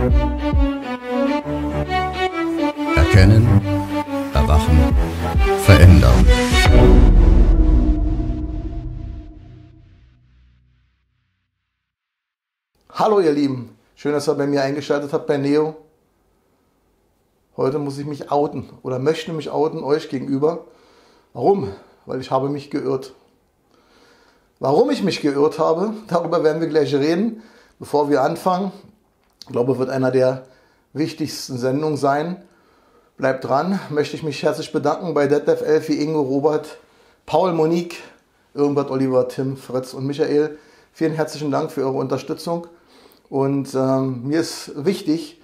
Erkennen, erwachen, verändern. Hallo ihr Lieben, schön, dass ihr bei mir eingeschaltet habt bei Neo. Heute muss ich mich outen oder möchte mich outen euch gegenüber. Warum? Weil ich habe mich geirrt. Warum ich mich geirrt habe, darüber werden wir gleich reden. Bevor wir anfangen, ich glaube, wird einer der wichtigsten Sendungen sein. Bleibt dran, möchte ich mich herzlich bedanken bei Detlef, Elfi, Ingo, Robert, Paul, Monique, Irmbert, Oliver, Tim, Fritz und Michael. Vielen herzlichen Dank für eure Unterstützung. Und mir ist wichtig,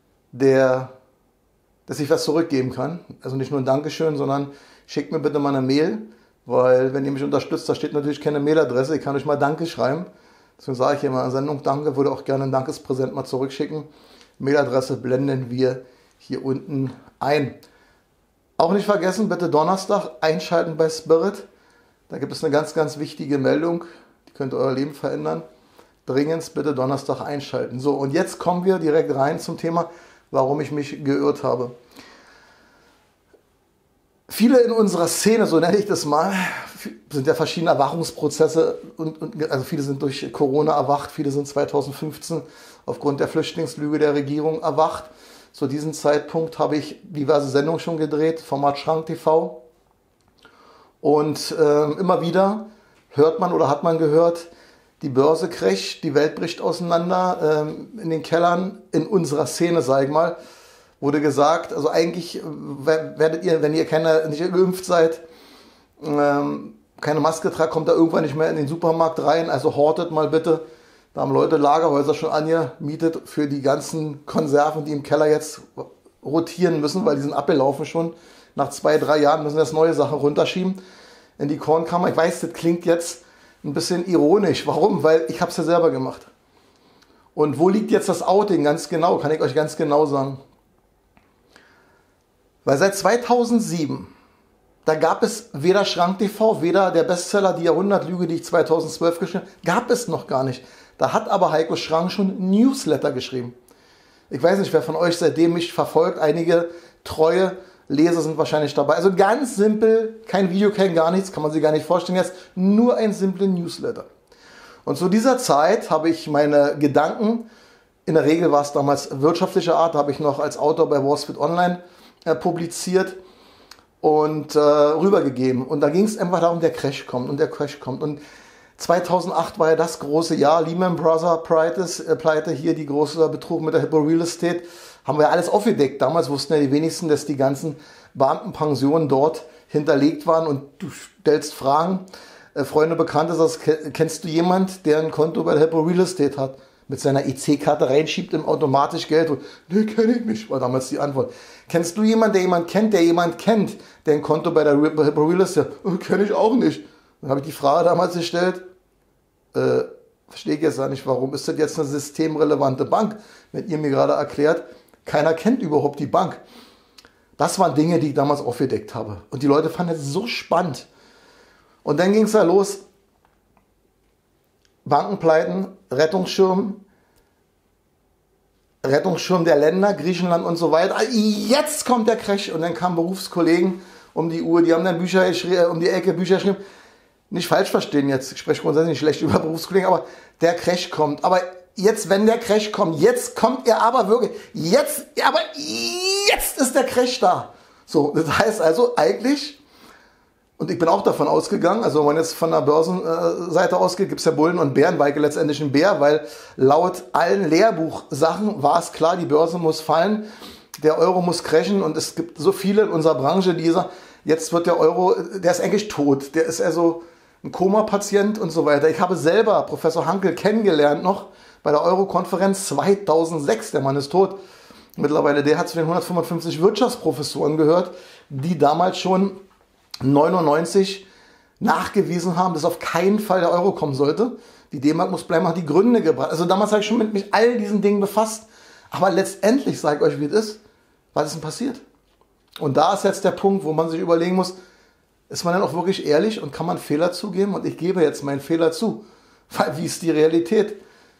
dass ich was zurückgeben kann. Also nicht nur ein Dankeschön, sondern schickt mir bitte mal eine Mail, weil wenn ihr mich unterstützt, da steht natürlich keine Mailadresse. Ich kann euch mal Danke schreiben. Deswegen sage ich hier mal in der Sendung Danke, würde auch gerne ein Dankespräsent mal zurückschicken. Mailadresse blenden wir hier unten ein. Auch nicht vergessen, bitte Donnerstag einschalten bei Spirit. Da gibt es eine ganz, ganz wichtige Meldung, die könnte euer Leben verändern. Dringend bitte Donnerstag einschalten. So, und jetzt kommen wir direkt rein zum Thema, warum ich mich geirrt habe. Viele in unserer Szene, so nenne ich das mal, sind ja verschiedene Erwachungsprozesse also viele sind durch Corona erwacht, viele sind 2015 aufgrund der Flüchtlingslüge der Regierung erwacht. Zu diesem Zeitpunkt habe ich diverse Sendungen schon gedreht, Format Schrank TV. Und immer wieder hört man oder hat man gehört, die Börse crasht, die Welt bricht auseinander, in den Kellern, in unserer Szene, sag ich mal, wurde gesagt, also eigentlich werdet ihr, wenn ihr nicht geimpft seid, keine Maske tragt, kommt da irgendwann nicht mehr in den Supermarkt rein, also hortet mal bitte. Da haben Leute Lagerhäuser schon angemietet für die ganzen Konserven, die im Keller jetzt rotieren müssen, weil die sind abgelaufen schon. Nach 2-3 Jahren müssen jetzt neue Sachen runterschieben in die Kornkammer. Ich weiß, das klingt jetzt ein bisschen ironisch. Warum? Weil ich habe es ja selber gemacht. Und wo liegt jetzt das Outing ganz genau? Kann ich euch ganz genau sagen. Weil seit 2007, da gab es weder Schrank TV, weder der Bestseller Die Jahrhundertlüge, die ich 2012 geschrieben habe, gab es noch gar nicht. Da hat aber Heiko Schrank schon Newsletter geschrieben. Ich weiß nicht, wer von euch seitdem mich verfolgt. Einige treue Leser sind wahrscheinlich dabei. Also ganz simpel, kein Video, kein gar nichts, kann man sich gar nicht vorstellen jetzt. Nur ein simpler Newsletter. Und zu dieser Zeit habe ich meine Gedanken, in der Regel war es damals wirtschaftlicher Art, da habe ich noch als Autor bei Wall Street Online publiziert und rübergegeben. Und da ging es einfach darum, der Crash kommt und der Crash kommt. Und 2008 war ja das große Jahr, Lehman Brothers Pleite, hier die große Betrug mit der Hippo Real Estate. Haben wir ja alles aufgedeckt. Damals wussten ja die wenigsten, dass die ganzen Beamtenpensionen dort hinterlegt waren. Und du stellst Fragen, Freunde, Bekannte, kennst du jemand, der ein Konto bei der Hippo Real Estate hat? Mit seiner EC-Karte reinschiebt im automatisch Geld. Und, nee, kenne ich nicht, war damals die Antwort. Kennst du jemanden, der jemanden kennt, der ein Konto bei der Hippo Real Estate hat? Kenne ich auch nicht. Dann habe ich die Frage damals gestellt, verstehe ich jetzt auch nicht, warum ist das jetzt eine systemrelevante Bank, wenn ihr mir gerade erklärt, keiner kennt überhaupt die Bank. Das waren Dinge, die ich damals aufgedeckt habe. Und die Leute fanden es so spannend. Und dann ging es ja los. Bankenpleiten, Rettungsschirm der Länder, Griechenland und so weiter. Jetzt kommt der Crash. Und dann kamen Berufskollegen um die Uhr, die haben dann Bücher um die Ecke Bücher geschrieben. Nicht falsch verstehen jetzt, ich spreche grundsätzlich nicht schlecht über Berufskollegen, aber der Crash kommt. Aber jetzt, wenn der Crash kommt, jetzt kommt er aber wirklich, jetzt ist der Crash da. So, das heißt also eigentlich, und ich bin auch davon ausgegangen, also wenn man jetzt von der Börsenseite ausgeht, gibt es ja Bullen und Bären, weil letztendlich ein Bär, weil laut allen Lehrbuchsachen war es klar, die Börse muss fallen, der Euro muss crashen und es gibt so viele in unserer Branche, die sagen, jetzt wird der Euro, der ist eigentlich tot, der ist also ein Koma-Patient und so weiter. Ich habe selber Professor Hankel kennengelernt noch bei der Euro-Konferenz 2006. Der Mann ist tot. Mittlerweile, der hat zu den 155 Wirtschaftsprofessoren gehört, die damals schon 99 nachgewiesen haben, dass auf keinen Fall der Euro kommen sollte. Die D-Mark muss bleiben, hat die Gründe gebracht. Also damals habe ich schon mit mich all diesen Dingen befasst. Aber letztendlich, sage ich euch, wie es ist, was ist denn passiert? Und da ist jetzt der Punkt, wo man sich überlegen muss, ist man dann auch wirklich ehrlich und kann man Fehler zugeben? Und ich gebe jetzt meinen Fehler zu, weil wie ist die Realität?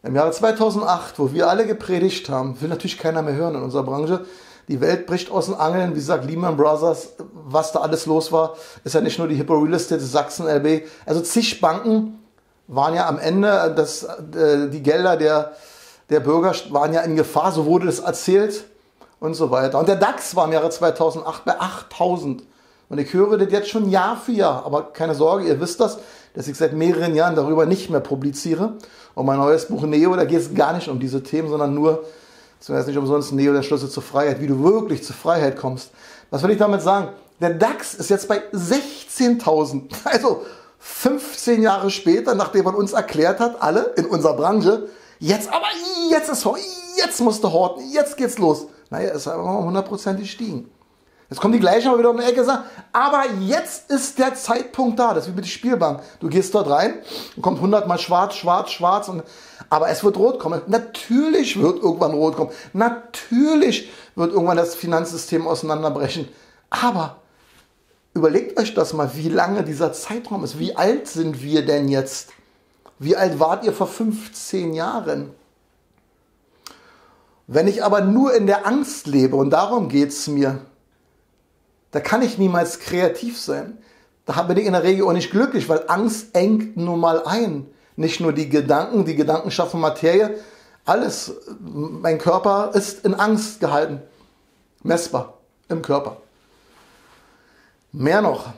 Im Jahre 2008, wo wir alle gepredigt haben, will natürlich keiner mehr hören in unserer Branche. Die Welt bricht aus den Angeln, wie gesagt, Lehman Brothers, was da alles los war, ist ja nicht nur die Hippo Real Estate, Sachsen LB, also zig Banken waren ja am Ende, die Gelder der Bürger waren ja in Gefahr, so wurde das erzählt und so weiter. Und der DAX war im Jahre 2008 bei 8.000. Und ich höre das jetzt schon Jahr für Jahr, aber keine Sorge, ihr wisst das, dass ich seit mehreren Jahren darüber nicht mehr publiziere. Und mein neues Buch Neo, da geht es gar nicht um diese Themen, sondern nur, zumindest nicht umsonst, Neo, der Schlüssel zur Freiheit, wie du wirklich zur Freiheit kommst. Was will ich damit sagen? Der DAX ist jetzt bei 16.000, also 15 Jahre später, nachdem man uns erklärt hat, alle in unserer Branche, jetzt musst du horten, jetzt geht's los. Naja, ist aber mal 100% gestiegen. Jetzt kommen die gleichen aber wieder um die Ecke und sagen, aber jetzt ist der Zeitpunkt da. Das ist wie mit der Spielbank. Du gehst dort rein und kommt 100 Mal schwarz. Aber es wird rot kommen. Natürlich wird irgendwann rot kommen. Natürlich wird irgendwann das Finanzsystem auseinanderbrechen. Aber überlegt euch das mal, wie lange dieser Zeitraum ist. Wie alt sind wir denn jetzt? Wie alt wart ihr vor 15 Jahren? Wenn ich aber nur in der Angst lebe, und darum geht es mir, da kann ich niemals kreativ sein. Da bin ich in der Regel auch nicht glücklich, weil Angst engt nun mal ein. Nicht nur die Gedanken schaffen Materie, alles. Mein Körper ist in Angst gehalten. Messbar im Körper. Mehr noch.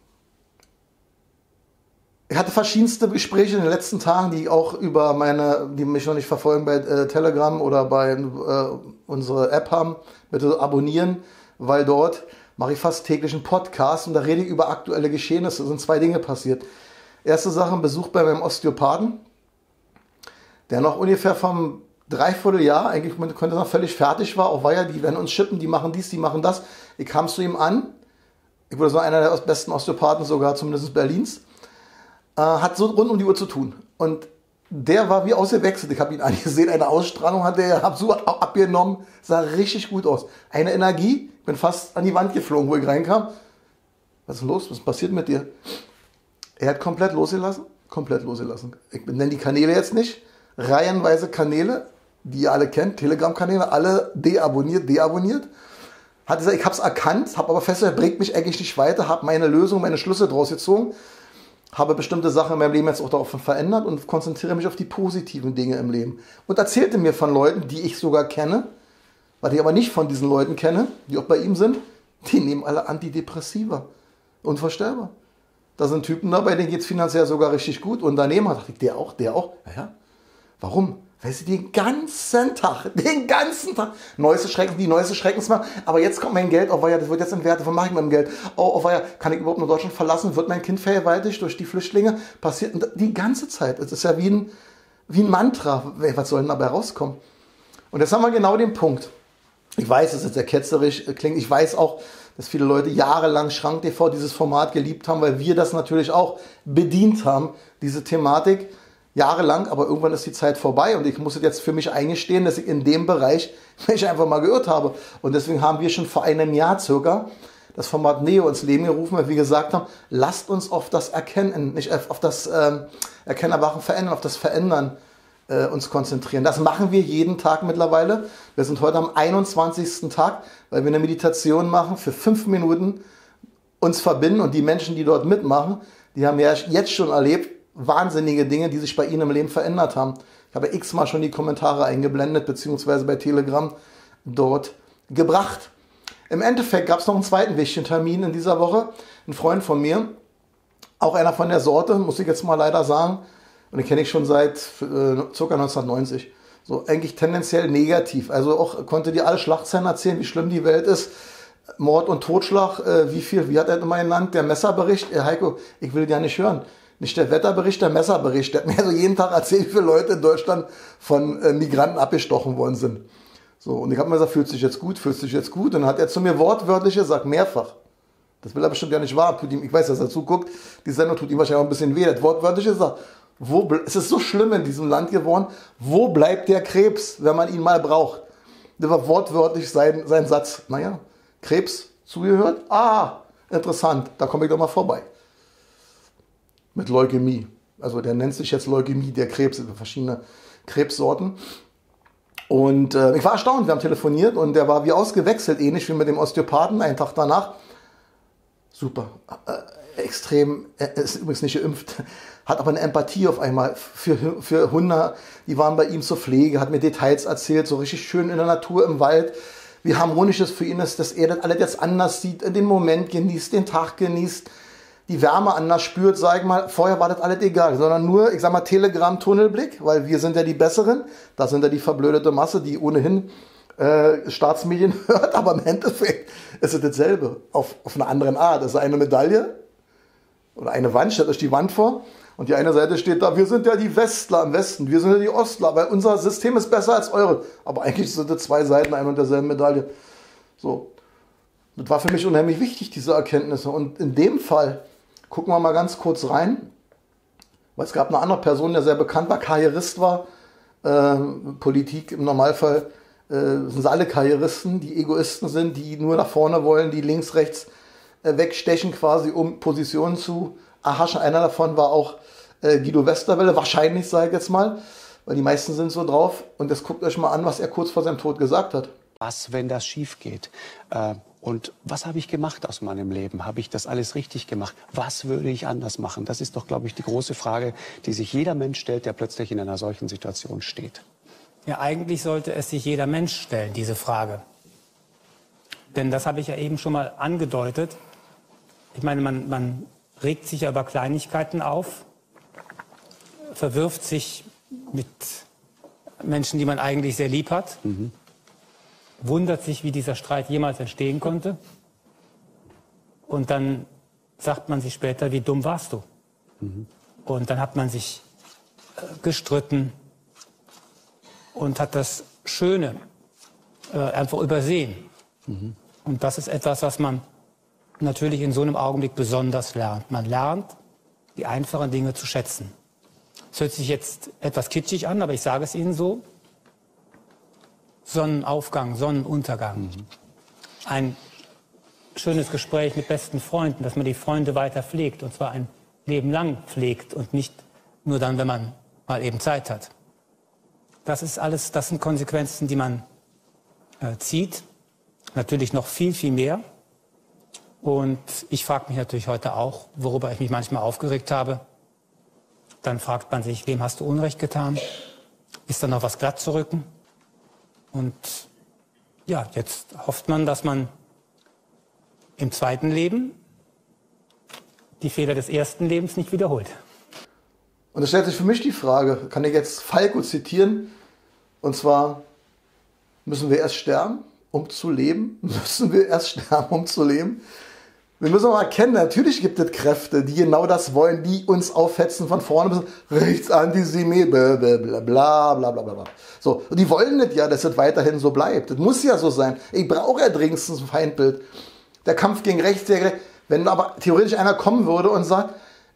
Ich hatte verschiedenste Gespräche in den letzten Tagen, die auch über die mich noch nicht verfolgen bei Telegram oder bei unserer App haben, bitte abonnieren, weil dort mache ich fast täglich einen Podcast und da rede ich über aktuelle Geschehnisse. Es sind 2 Dinge passiert. Erste Sache, ein Besuch bei meinem Osteopathen, der noch ungefähr vom Dreivierteljahr, eigentlich könnte noch völlig fertig war, auch weil ja, die werden uns schippen, die machen dies, die machen das. Ich kam zu ihm an, ich würde sagen, einer der besten Osteopathen sogar, zumindest Berlins, hat so rund um die Uhr zu tun. Und der war wie ausgewechselt. Ich habe ihn angesehen, eine Ausstrahlung hat er, habe so abgenommen, sah richtig gut aus. Eine Energie, ich bin fast an die Wand geflogen, wo ich reinkam. Was ist los? Was passiert mit dir? Er hat komplett losgelassen. Ich nenne die Kanäle jetzt nicht. Reihenweise Kanäle, die ihr alle kennt, Telegram-Kanäle, alle deabonniert. Hat gesagt, ich habe es erkannt, habe aber festgestellt, bringt mich eigentlich nicht weiter, habe meine Lösung, meine Schlüsse draus gezogen, habe bestimmte Sachen in meinem Leben jetzt auch darauf verändert und konzentriere mich auf die positiven Dinge im Leben. Und erzählte mir von Leuten, die ich sogar kenne, was ich aber nicht von diesen Leuten kenne, die auch bei ihm sind, die nehmen alle Antidepressiva. Unvorstellbar. Da sind Typen dabei, denen geht es finanziell sogar richtig gut. Unternehmer, dachte ich, der auch. Naja, warum? Weil sie den ganzen Tag, die neueste Schreckensmacht, aber jetzt kommt mein Geld, das wird jetzt entwertet, was mache ich mit dem Geld? Kann ich überhaupt nur Deutschland verlassen? Wird mein Kind vergewaltigt durch die Flüchtlinge? Passiert die ganze Zeit. Es ist ja wie ein Mantra. Was soll denn dabei rauskommen? Und jetzt haben wir genau den Punkt. Ich weiß, dass es sehr ketzerisch klingt. Ich weiß auch, dass viele Leute jahrelang Schrank TV, dieses Format geliebt haben, weil wir das natürlich auch bedient haben, diese Thematik. Jahrelang, aber irgendwann ist die Zeit vorbei und ich muss jetzt für mich eingestehen, dass ich in dem Bereich mich einfach mal geirrt habe. Und deswegen haben wir schon vor einem Jahr circa das Format Neo ins Leben gerufen, weil wir gesagt haben, lasst uns auf das Erkennen, nicht auf das Erkennen, Erwachen, Verändern, auf das Verändern uns konzentrieren. Das machen wir jeden Tag mittlerweile. Wir sind heute am 21. Tag, weil wir eine Meditation machen, für 5 Minuten uns verbinden und die Menschen, die dort mitmachen, die haben ja jetzt schon erlebt, wahnsinnige Dinge, die sich bei ihnen im Leben verändert haben. Ich habe x-mal schon die Kommentare eingeblendet, beziehungsweise bei Telegram dort gebracht. Im Endeffekt gab es noch einen zweiten wichtigen Termin in dieser Woche. Ein Freund von mir, auch einer von der Sorte, muss ich jetzt mal leider sagen, und den kenne ich schon seit ca. 1990. So eigentlich tendenziell negativ. Also auch konnte dir alle Schlagzeilen erzählen, wie schlimm die Welt ist. Mord und Totschlag, wie hat er immer genannt? Der Messerbericht. Heiko, ich will ja nicht hören. Nicht der Wetterbericht, der Messerbericht. Der hat mir so jeden Tag erzählt, wie viele Leute in Deutschland von Migranten abgestochen worden sind. So, und ich habe mir gesagt, fühlt sich jetzt gut. Und dann hat er zu mir wortwörtlich gesagt, mehrfach. Das will er bestimmt ja nicht wahr. Ich weiß, dass er zuguckt. Die Sendung tut ihm wahrscheinlich auch ein bisschen weh. Er hat wortwörtlich gesagt, es ist so schlimm in diesem Land geworden. Wo bleibt der Krebs, wenn man ihn mal braucht? Das war wortwörtlich sein Satz. Naja, Krebs zugehört? Interessant, da komme ich doch mal vorbei. Mit Leukämie. Also der nennt sich jetzt Leukämie, der Krebs, verschiedene Krebssorten. Und ich war erstaunt, wir haben telefoniert und der war wie ausgewechselt, ähnlich wie mit dem Osteopathen, einen Tag danach. Super, extrem, er ist übrigens nicht geimpft, hat aber eine Empathie auf einmal für Hunde, die waren bei ihm zur Pflege, hat mir Details erzählt, so richtig schön in der Natur, im Wald, wie harmonisch es für ihn ist, dass er das alles jetzt anders sieht, den Moment genießt, den Tag genießt, die Wärme anders spürt, sag ich mal. Vorher war das alles egal, sondern nur, ich sag mal, Telegram-Tunnelblick, weil wir sind ja die Besseren, da sind ja die verblödete Masse, die ohnehin Staatsmedien hört, aber im Endeffekt ist es dasselbe, auf eine andere Art. Es ist eine Medaille oder eine Wand, stellt euch die Wand vor und die eine Seite steht da, wir sind ja die Westler im Westen, wir sind ja die Ostler, weil unser System ist besser als eure. Aber eigentlich sind das zwei Seiten einer und derselben Medaille. So. Das war für mich unheimlich wichtig, diese Erkenntnisse. Und in dem Fall, gucken wir mal ganz kurz rein, weil es gab eine andere Person, der sehr bekannt war, Karrierist war, Politik im Normalfall, sind alle Karrieristen, die Egoisten sind, die nur nach vorne wollen, die links, rechts wegstechen quasi, um Positionen zu erhaschen. Einer davon war auch Guido Westerwelle, wahrscheinlich, sage ich jetzt mal, weil die meisten sind so drauf. Und jetzt guckt euch mal an, was er kurz vor seinem Tod gesagt hat. Was, wenn das schief geht? Und was habe ich gemacht aus meinem Leben? Habe ich das alles richtig gemacht? Was würde ich anders machen? Das ist doch, glaube ich, die große Frage, die sich jeder Mensch stellt, der plötzlich in einer solchen Situation steht. Ja, eigentlich sollte es sich jeder Mensch stellen, diese Frage. Denn das habe ich ja eben schon mal angedeutet. Ich meine, man regt sich ja über Kleinigkeiten auf, verwirft sich mit Menschen, die man eigentlich sehr lieb hat, wundert sich, wie dieser Streit jemals entstehen konnte. Und dann sagt man sich später, wie dumm warst du? Und dann hat man sich gestritten und hat das Schöne einfach übersehen. Und das ist etwas, was man natürlich in so einem Augenblick besonders lernt. Man lernt, die einfachen Dinge zu schätzen. Es hört sich jetzt etwas kitschig an, aber ich sage es Ihnen so. Sonnenaufgang, Sonnenuntergang. Ein schönes Gespräch mit besten Freunden, dass man die Freunde weiter pflegt, und zwar ein Leben lang pflegt und nicht nur dann, wenn man mal eben Zeit hat. Das ist alles, das sind Konsequenzen, die man zieht. Natürlich noch viel, viel mehr. Und ich frage mich natürlich heute auch, worüber ich mich manchmal aufgeregt habe. Dann fragt man sich, wem hast du Unrecht getan? Ist da noch was glatt zu rücken? Und ja, jetzt hofft man, dass man im zweiten Leben die Fehler des ersten Lebens nicht wiederholt. Und es stellt sich für mich die Frage, kann ich jetzt Falco zitieren? Und zwar, müssen wir erst sterben, um zu leben? Müssen wir erst sterben, um zu leben? Wir müssen aber erkennen, natürlich gibt es Kräfte, die genau das wollen, die uns aufhetzen von vorne bis rechts, Antisemit, bla bla bla bla bla. So, und die wollen nicht ja, dass es weiterhin so bleibt. Das muss ja so sein. Ich brauche ja dringendstens ein Feindbild. Der Kampf gegen rechts, wenn aber theoretisch einer kommen würde und sagt,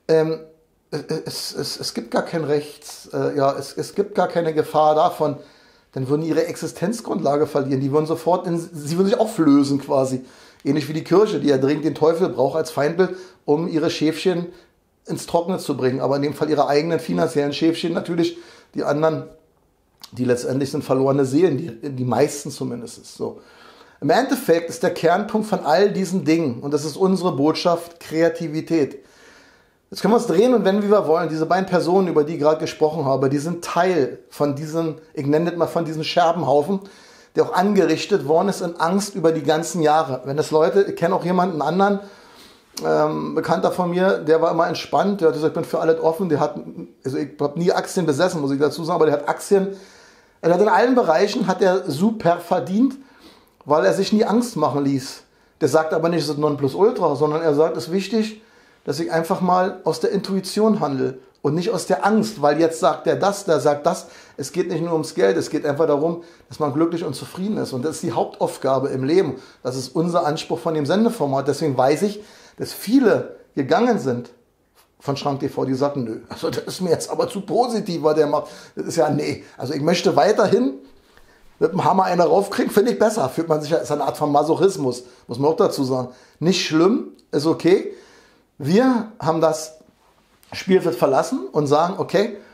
es gibt gar kein Rechts, es gibt gar keine Gefahr davon, dann würden die ihre Existenzgrundlage verlieren. Die würden sie würden sich auflösen quasi. Ähnlich wie die Kirche, die ja dringend den Teufel braucht als Feindbild, um ihre Schäfchen ins Trockene zu bringen. Aber in dem Fall ihre eigenen finanziellen Schäfchen natürlich, die anderen, die letztendlich sind verlorene Seelen, die meisten zumindest. So. Im Endeffekt ist der Kernpunkt von all diesen Dingen, und das ist unsere Botschaft, Kreativität. Jetzt können wir es drehen und wenden, wie wir wollen. Diese beiden Personen, über die ich gerade gesprochen habe, die sind Teil von diesen, ich nenne das mal von diesen Scherbenhaufen, der auch angerichtet worden ist in Angst über die ganzen Jahre. Wenn das Leute, ich kenne auch jemanden anderen, Bekannter von mir, der war immer entspannt, der hat gesagt, ich bin für alles offen, der hat, also ich habe nie Aktien besessen, muss ich dazu sagen, aber der hat Aktien, er hat in allen Bereichen, hat er super verdient, weil er sich nie Angst machen ließ. Der sagt aber nicht, es ist Nonplusultra, sondern er sagt, es ist wichtig, dass ich einfach mal aus der Intuition handle und nicht aus der Angst, weil jetzt sagt der sagt das. Es geht nicht nur ums Geld, es geht einfach darum, dass man glücklich und zufrieden ist. Und das ist die Hauptaufgabe im Leben. Das ist unser Anspruch von dem Sendeformat. Deswegen weiß ich, dass viele gegangen sind von Schrank TV, die sagten, nö, also das ist mir jetzt aber zu positiv, was der macht. Das ist ja, nee, also ich möchte weiterhin mit dem Hammer einer raufkriegen, finde ich besser. Fühlt man sich ja, ist eine Art von Masochismus, muss man auch dazu sagen. Nicht schlimm, ist okay. Wir haben das Spielfeld verlassen und sagen, okay,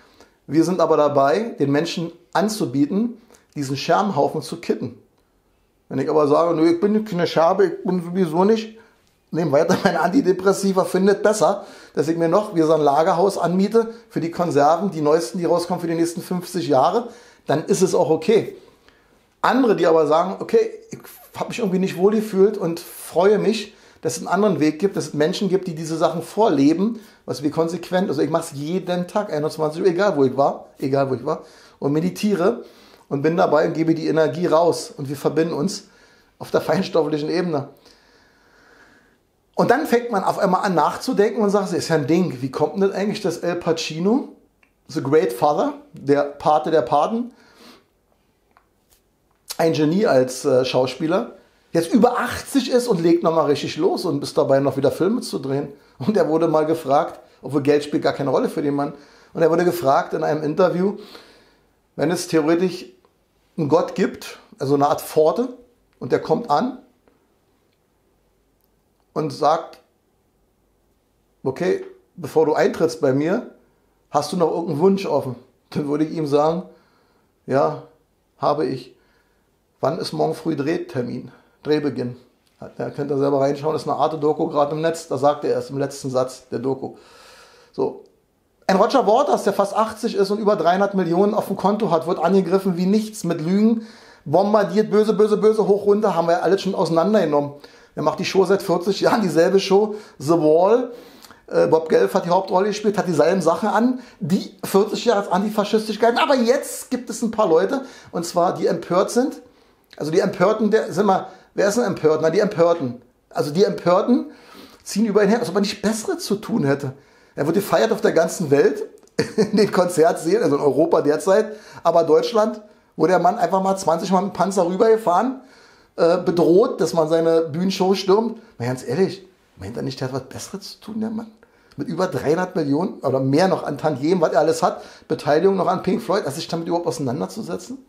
Wir sind aber dabei, den Menschen anzubieten, diesen Scherbenhaufen zu kitten. Wenn ich aber sage, nö, ich bin keine Scherbe, ich bin sowieso nicht, nehme weiter meine Antidepressiva, findet besser, dass ich mir noch wie so ein Lagerhaus anmiete für die Konserven, die neuesten, die rauskommen für die nächsten 50 Jahre, dann ist es auch okay. Andere, die aber sagen, okay, ich habe mich irgendwie nicht wohl gefühlt und freue mich, dass es einen anderen Weg gibt, dass es Menschen gibt, die diese Sachen vorleben, was wir konsequent, also ich mache es jeden Tag, 21 Uhr, egal wo ich war, und meditiere und bin dabei und gebe die Energie raus und wir verbinden uns auf der feinstofflichen Ebene. Und dann fängt man auf einmal an nachzudenken und sagt, ist ja ein Ding, wie kommt denn das eigentlich, dass Al Pacino, The Great Father, der Pate der Paten, ein Genie als Schauspieler, jetzt über 80 ist und legt nochmal richtig los und ist dabei noch wieder Filme zu drehen. Und er wurde mal gefragt, obwohl Geld spielt gar keine Rolle für den Mann, und er wurde gefragt in einem Interview, wenn es theoretisch einen Gott gibt, also eine Art Pforte, und der kommt an und sagt, okay, bevor du eintrittst bei mir, hast du noch irgendeinen Wunsch offen? Dann würde ich ihm sagen, ja, habe ich. Wann ist morgen früh Drehbeginn? Da könnt ihr selber reinschauen, das ist eine Arte-Doku gerade im Netz, da sagt er erst im letzten Satz der Doku. So. Ein Roger Waters, der fast 80 ist und über 300 Millionen auf dem Konto hat, wird angegriffen wie nichts, mit Lügen, bombardiert, böse, böse, böse, hoch, runter, haben wir ja alles schon auseinandergenommen. Er macht die Show seit 40 Jahren, dieselbe Show, The Wall. Bob Geldof hat die Hauptrolle gespielt, hat dieselben Sachen an, die 40 Jahre als antifaschistisch gelten. Aber jetzt gibt es ein paar Leute, und zwar die empört sind. Also die Empörten, wer ist ein Empört? Na, die Empörten. Also die Empörten ziehen über ihn her, als ob er nicht Besseres zu tun hätte. Er wird gefeiert auf der ganzen Welt, in den Konzertsälen, also in Europa derzeit, aber Deutschland, wo der Mann einfach mal 20 Mal mit dem Panzer rübergefahren, bedroht, dass man seine Bühnenshow stürmt. Mal ganz ehrlich, meint er nicht, der hat was Besseres zu tun, der Mann? Mit über 300 Millionen oder mehr noch an Tantiemen, was er alles hat, Beteiligung noch an Pink Floyd, sich damit überhaupt auseinanderzusetzen?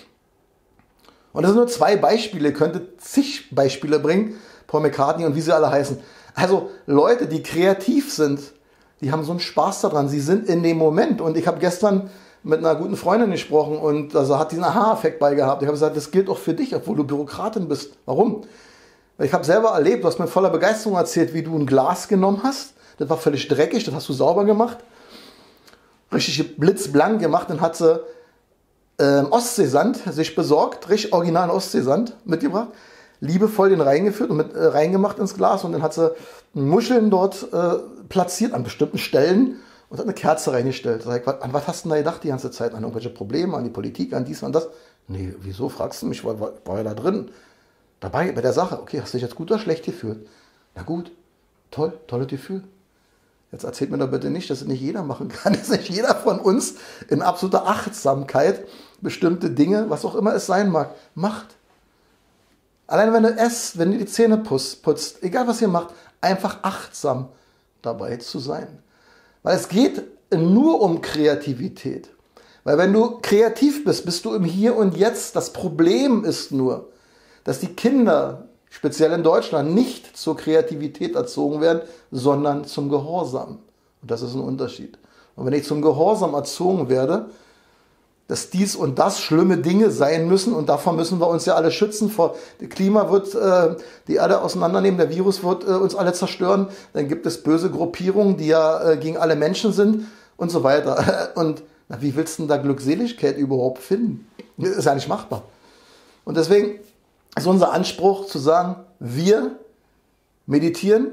Und das sind nur 2 Beispiele, ihr könntet zig Beispiele bringen, Paul McCartney und wie sie alle heißen. Also Leute, die kreativ sind, die haben so einen Spaß daran, sie sind in dem Moment. Und ich habe gestern mit einer guten Freundin gesprochen und also hat diesen Aha-Effekt bei gehabt. Ich habe gesagt, das gilt auch für dich, obwohl du Bürokratin bist. Warum? Weil ich habe selber erlebt, du hast mir voller Begeisterung erzählt, wie du ein Glas genommen hast. Das war völlig dreckig, das hast du sauber gemacht. Richtig blitzblank gemacht, dann hat sie Ostseesand sich besorgt, richtig originalen Ostseesand mitgebracht, liebevoll den reingeführt und mit reingemacht ins Glas und dann hat sie Muscheln dort platziert an bestimmten Stellen und hat eine Kerze reingestellt. Sag ich, an was hast du denn da gedacht die ganze Zeit? An irgendwelche Probleme, an die Politik, an dies, an das? Nee, wieso fragst du mich? War ja da drin. Dabei, bei der Sache. Okay, hast du dich jetzt gut oder schlecht gefühlt? Na gut, toll, tolles Gefühl. Jetzt erzählt mir doch bitte nicht, dass es nicht jeder machen kann, dass nicht jeder von uns in absoluter Achtsamkeit bestimmte Dinge, was auch immer es sein mag, macht. Allein wenn du esst, wenn du die Zähne putzt, egal was ihr macht, einfach achtsam dabei zu sein. Weil es geht nur um Kreativität. Weil wenn du kreativ bist, bist du im Hier und Jetzt. Das Problem ist nur, dass die Kinder, speziell in Deutschland, nicht zur Kreativität erzogen werden, sondern zum Gehorsam. Und das ist ein Unterschied. Und wenn ich zum Gehorsam erzogen werde, dass dies und das schlimme Dinge sein müssen und davon müssen wir uns ja alle schützen. Das Klima wird die Erde auseinandernehmen, der Virus wird uns alle zerstören. Dann gibt es böse Gruppierungen, die ja gegen alle Menschen sind und so weiter. Und na, wie willst du denn da Glückseligkeit überhaupt finden? Das ist ja nicht machbar. Und deswegen ist unser Anspruch zu sagen, wir meditieren,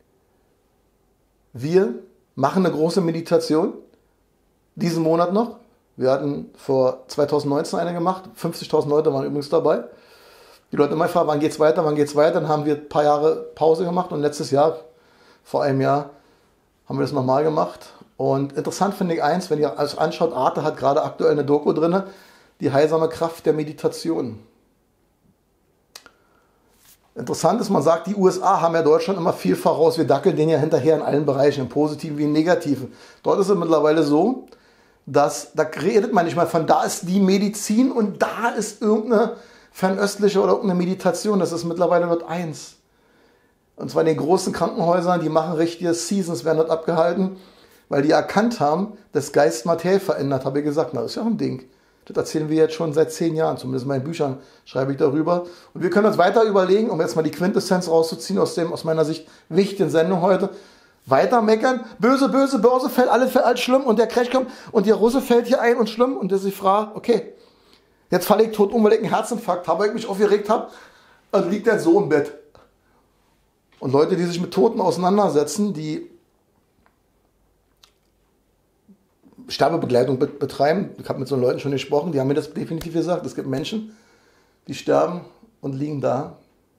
wir machen eine große Meditation, diesen Monat noch. Wir hatten vor 2019 eine gemacht, 50.000 Leute waren übrigens dabei. Die Leute immer fragen, wann geht's weiter, wann geht's weiter? Dann haben wir ein paar Jahre Pause gemacht und letztes Jahr, vor einem Jahr, haben wir das nochmal gemacht. Und interessant finde ich eins, wenn ihr es anschaut, Arte hat gerade aktuell eine Doku drin, die heilsame Kraft der Meditation. Interessant ist, man sagt, die USA haben ja Deutschland immer viel voraus. Wir dackeln denen ja hinterher in allen Bereichen, im Positiven wie im Negativen. Dort ist es mittlerweile so, dass, da redet man nicht mal von, da ist die Medizin und da ist irgendeine fernöstliche oder irgendeine Meditation. Das ist mittlerweile dort eins. Und zwar in den großen Krankenhäusern, die machen richtige Seasons, werden dort abgehalten. weil die erkannt haben, dass Geist Materie verändert. Habe ich gesagt, na, das ist ja auch ein Ding. Das erzählen wir jetzt schon seit 10 Jahren, zumindest in meinen Büchern schreibe ich darüber. Und wir können uns weiter überlegen, um jetzt mal die Quintessenz rauszuziehen aus meiner Sicht wichtigen Sendung heute. Weiter meckern, böse, böse, Börse fällt, alles schlimm und der Crash kommt und die Russe fällt hier ein und schlimm. Und dass ich frage, okay, jetzt falle ich tot um, weil ich einen Herzinfarkt habe, weil ich mich aufgeregt habe, und liegt der so im Bett. Und Leute, die sich mit Toten auseinandersetzen, die Sterbebegleitung betreiben, ich habe mit so Leuten schon gesprochen, die haben mir das definitiv gesagt. Es gibt Menschen, die sterben und liegen da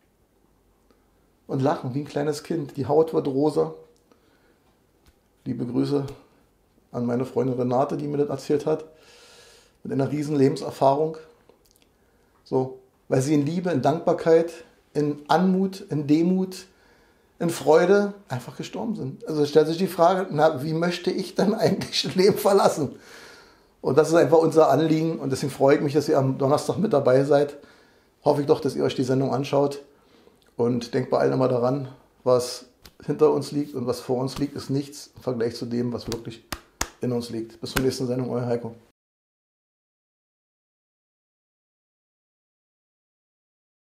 und lachen wie ein kleines Kind. Die Haut wird rosa. Liebe Grüße an meine Freundin Renate, die mir das erzählt hat, mit einer riesen Lebenserfahrung. So, weil sie in Liebe, in Dankbarkeit, in Anmut, in Demut, in Freude einfach gestorben sind. Also stellt sich die Frage, na, wie möchte ich dann eigentlich das Leben verlassen? Und das ist einfach unser Anliegen und deswegen freue ich mich, dass ihr am Donnerstag mit dabei seid. Hoffe ich doch, dass ihr euch die Sendung anschaut und denkt bei allen immer daran, was hinter uns liegt und was vor uns liegt, ist nichts im Vergleich zu dem, was wirklich in uns liegt. Bis zur nächsten Sendung, euer Heiko.